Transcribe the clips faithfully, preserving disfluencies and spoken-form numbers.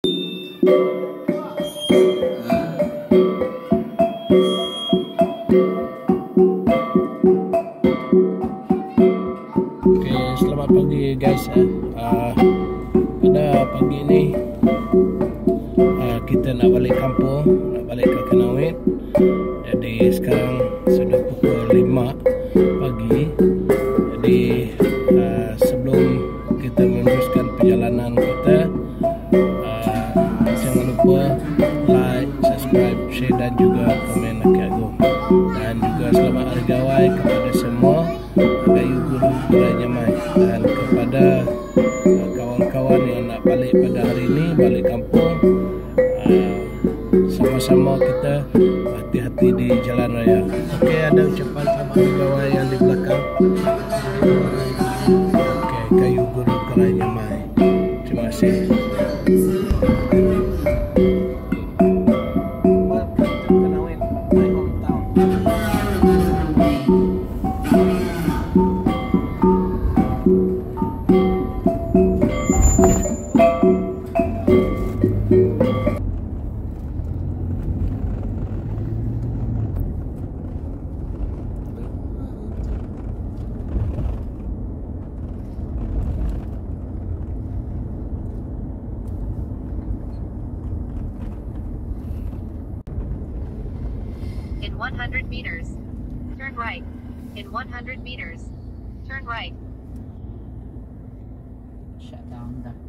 Oke, selamat pagi guys. Uh, pada pagi ini uh, kita nak balik kampung, nak balik ke Kanawin. Jadi sekarang sudah pukul lima pagi. Jadi uh, sebelum kita meneruskan perjalanan kita, uh, jangan lupa like, subscribe, share dan juga komen Aki Agong. Dan juga selamat Hari Gawai kepada semua Gayu Guru Gerai Nyamai, dan kepada kawan-kawan uh, yang nak balik pada hari ini, balik kampung, uh, sama-sama kita hati-hati di jalan raya. Okey, ada ucapan selamat Hari Gawai yang di belakang. Okey, Gayu Guru Gerai Nyamai. Terima kasih. In one hundred meters, turn right. In one hundred meters, turn right. Shut down dah.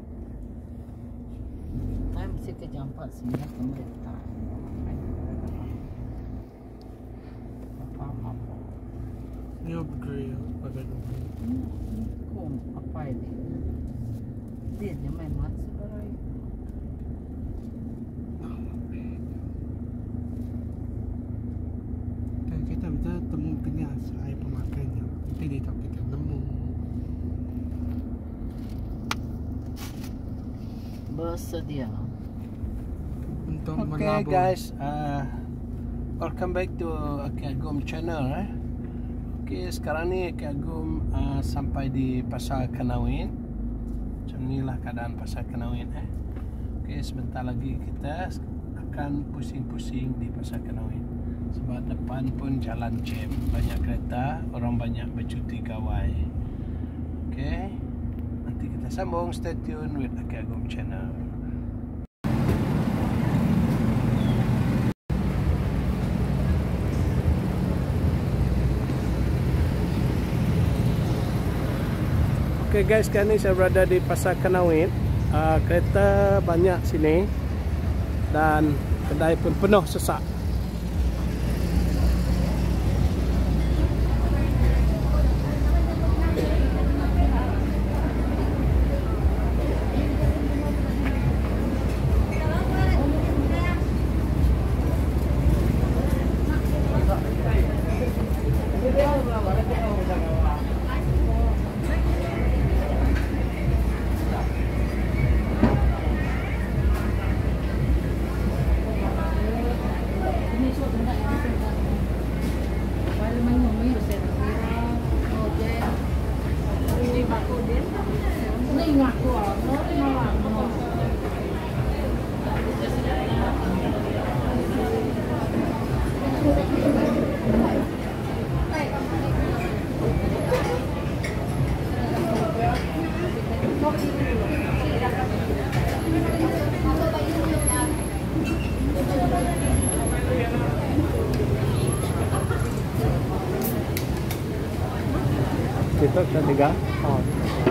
Time mesti kerja empat sini kemudian tak. Apa-apa. Ni upgrade pada dulu. Kau apa ini? Dia je main mati sekarang. Kita kita temu tengah saya pemakannya. Nanti dia tak kita nemu. Bersedia Untuk okay guys, uh, welcome back to Aki Agong channel. Eh? Okay, sekarang ni Aki Agong uh, sampai di Pasar Kanawin. Macam inilah keadaan Pasar Kanawin. Eh? Okay, sebentar lagi kita akan pusing-pusing di Pasar Kanawin. Sebab depan pun jalan jam, banyak kereta, orang banyak bercuti gawai. Okay, nanti kita sambung. Stay tune with Aki Agong channel. Okay guys, sekarang ni saya berada di Pasar Kanawin. uh, Kereta banyak sini dan kedai pun penuh sesak. Kita ketiga. Oh.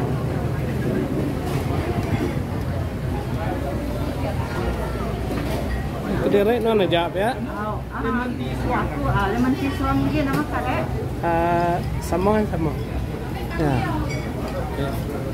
Kediri mana jawab ya? Oh, lemon tea aku, ah lemon tea suam mungkin nama kare. Uh, sama sama. Ya. Okay.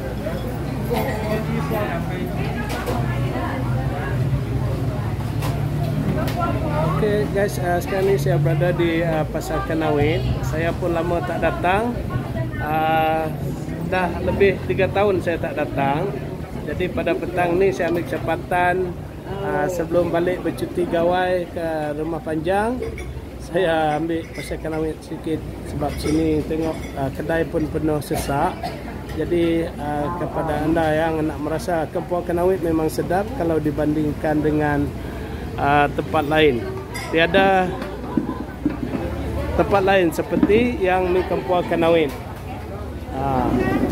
Okay guys, uh, sekarang ni saya berada di uh, Pasar Kanawin. Saya pun lama tak datang. Uh, dah lebih tiga tahun saya tak datang. Jadi pada petang ni saya ambil kesempatan uh, sebelum balik bercuti gawai ke Rumah Panjang, saya ambil Pasar Kanawin sikit sebab sini tengok uh, kedai pun penuh sesak. Jadi uh, kepada anda yang nak merasa Kampung Kenawit memang sedap kalau dibandingkan dengan uh, tempat lain. Tiada tempat lain seperti yang mi Kampung Kenawit. Uh.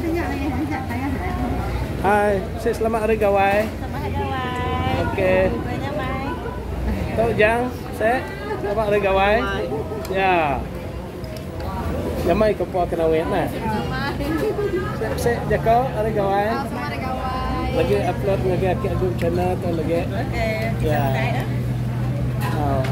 Hai, saya selamat hari gawai. Selamat hari gawai. Okey. Banyak mai. Tahu jang, saya selamat hari gawai. Ya. Jamai Kampung Kenawit nah. Saya saya jakau hari gawai. Selamat hari gawai. Lagi upload lagi Aki Agung channel tu lagi. Okey. Ya. Oh.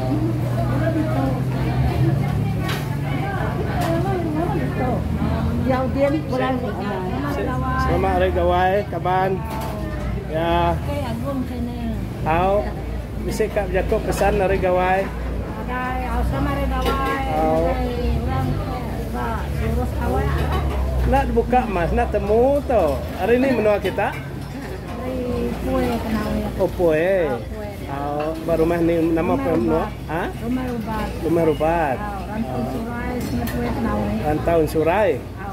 Giao tiên bulan Selamat hari gawai, kaban. Ya. Okey, Agung channel. Au. Bisa kak jago pesan hari gawai. Ada selamat hari gawai. Oh. Orang Pak Surus awak. Nak buka mas, nak temu tu. Hari ni menua kita. Hari kue Kenawit. Oh kue. Kue. Oh, baru rumah ni nama apa menua? Ha? Rumah Rubat. Rumah Rubat. Rantau Surai sini kue Kenawit. Rantau Surai.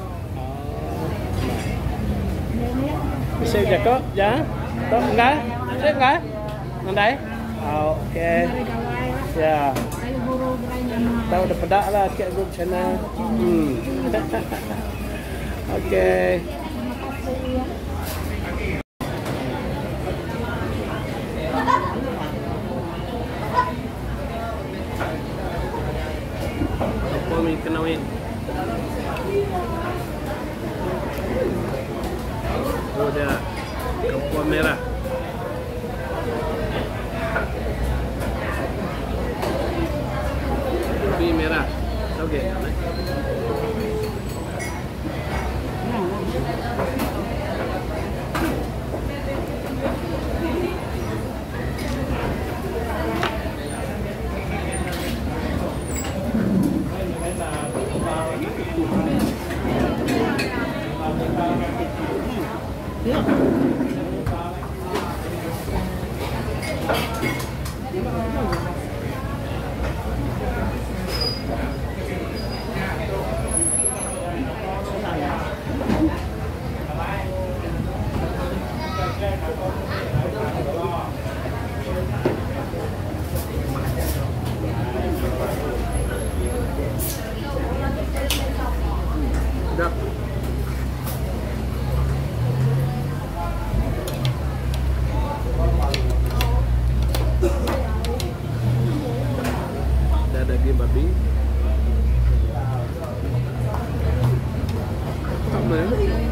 Bisa jago, ya? Tahu enggak? Bisa enggak? Nandai? Oh, okey. Hari gawai. Ya. Ayo guru gerai nama. Tahu dah pedak lah Kak Group channel. Hmm. Okey. Apa mi Kenawit? Oh dia Kampung Merah. Kopi merah. Okey. Sedap. Ada daging babi. Sama ya?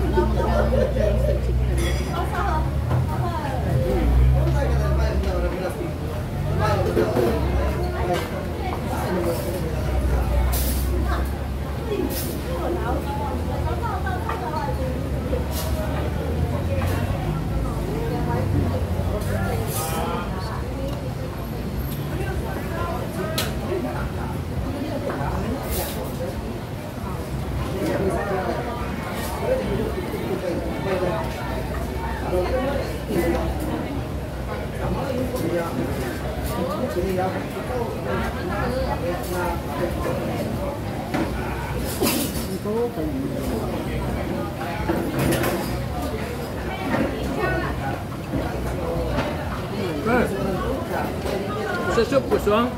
Susu kosong.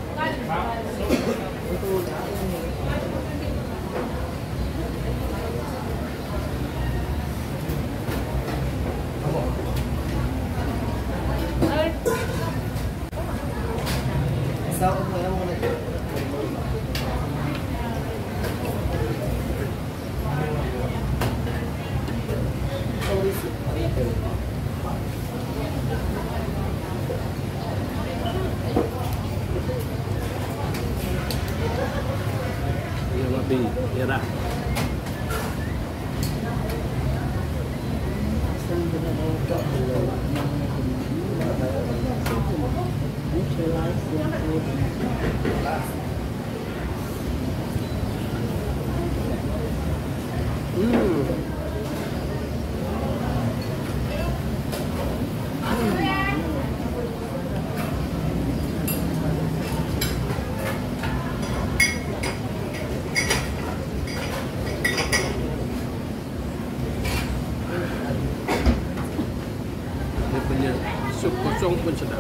Ya babi, merah. Hmm. kosong pun sedap.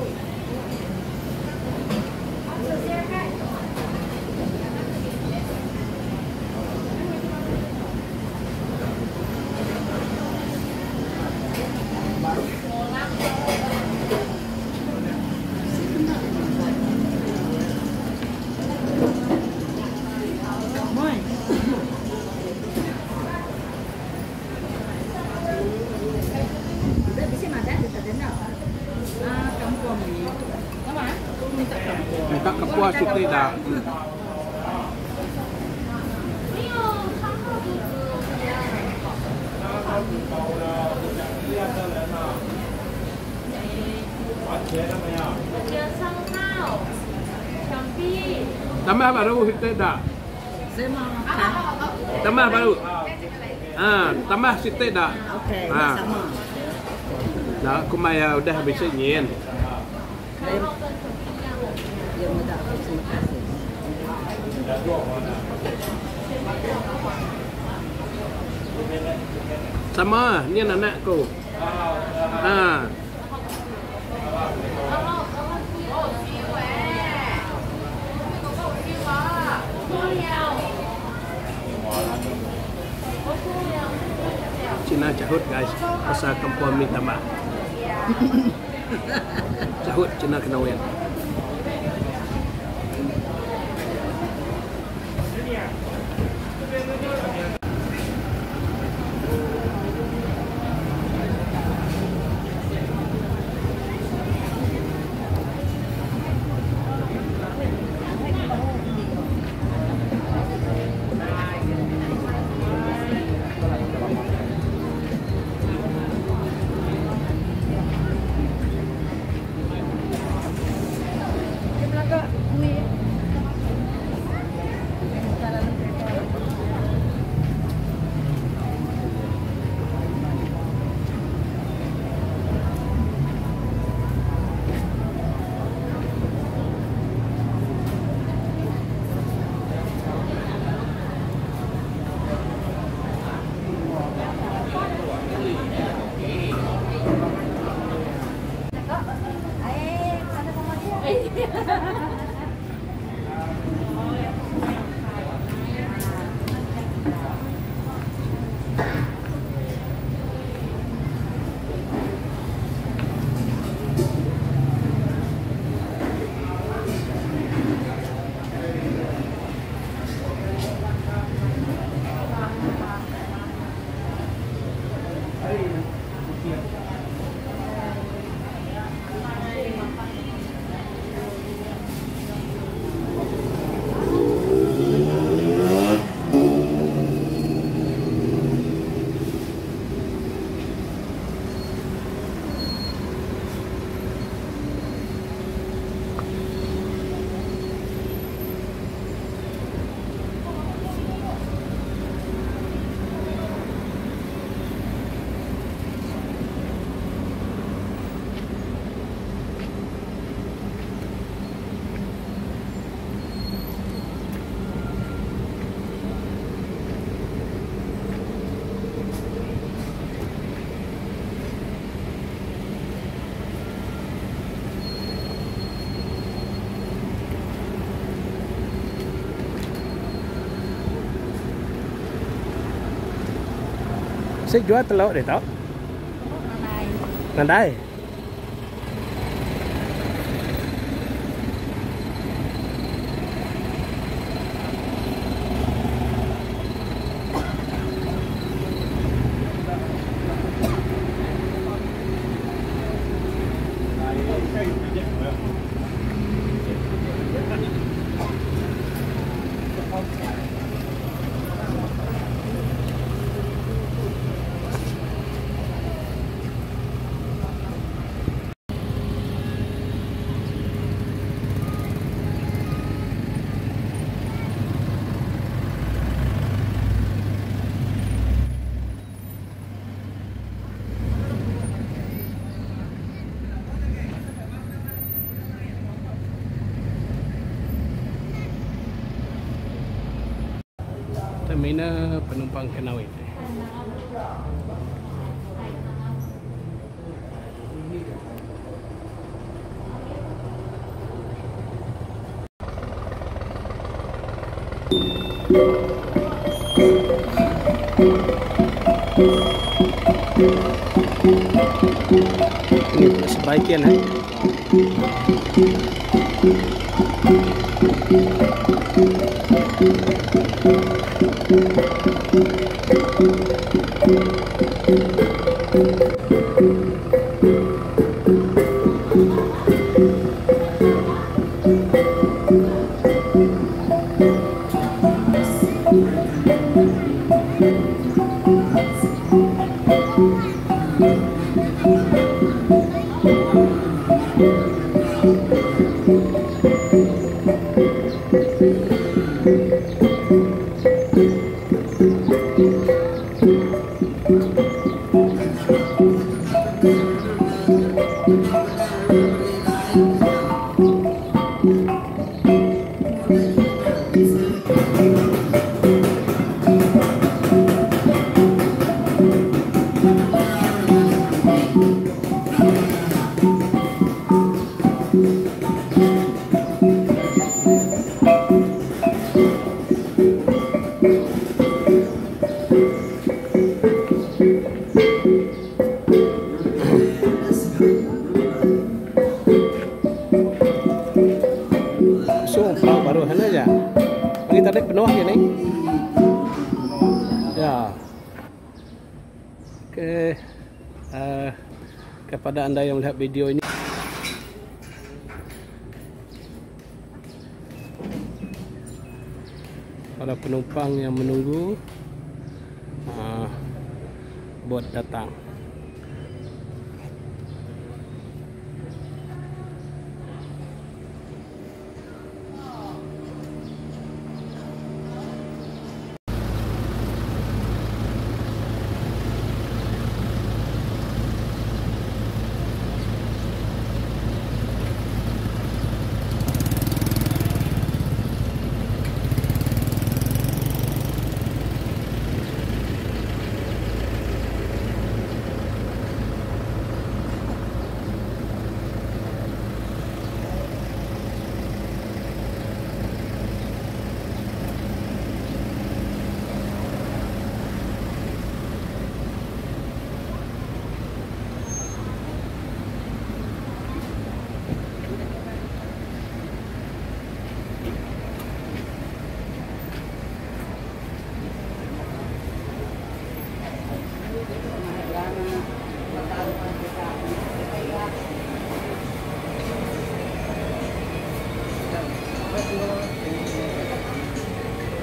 Minta kepuas itu dah. Tambah baru itu dah. Saya mau makan. Tambah baru. Ah, tambah situ dah. Oke, Ah. sama. Dah, aku maya udah habis nyen. Yang mudah aku terima kasih. Sama, ni anakku. Ah. Cina cahut guys, pasal kampung minta maaf. Cahut Cina Kenawian. Saya jual telur deh tau. Nandai. Terminal penumpang Kenawit. Ini sebaiknya ya. Sumpah baru hanya aja. Ini tadi penuh ya nih. Ya. Oke. Uh, kepada Anda yang melihat video ini, para penumpang yang menunggu uh, buat datang.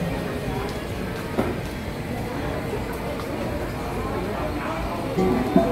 Thank you.